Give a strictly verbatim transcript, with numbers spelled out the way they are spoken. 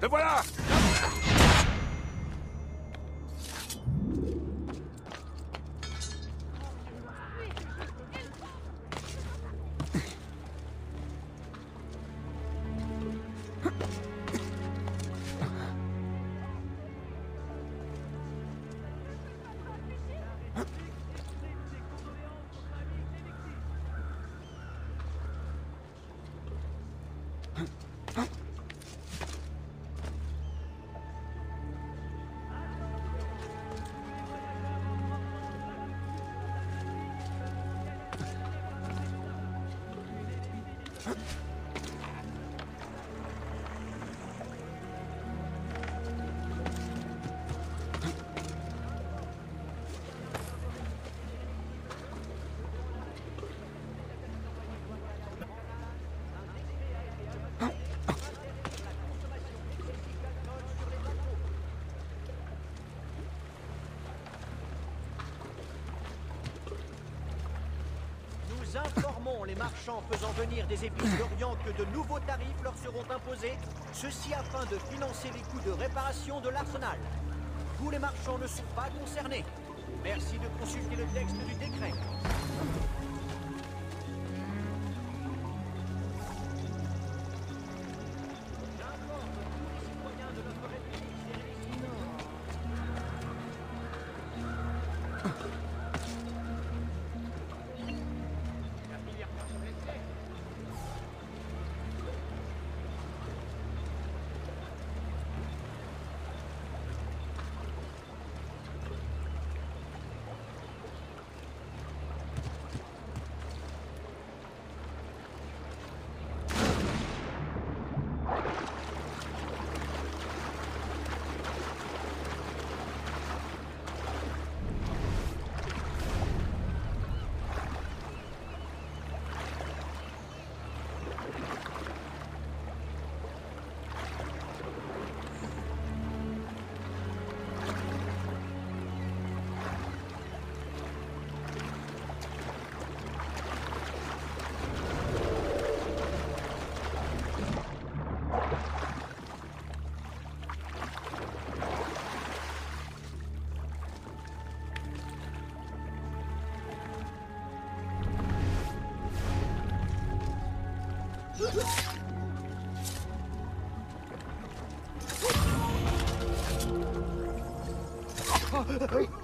Le voilà! Nous informons les marchands faisant venir des épices d'Orient que de nouveaux tarifs leur seront imposés, ceci afin de financer les coûts de réparation de l'arsenal. Tous les marchands ne sont pas concernés. Merci de consulter le texte du décret. Oh,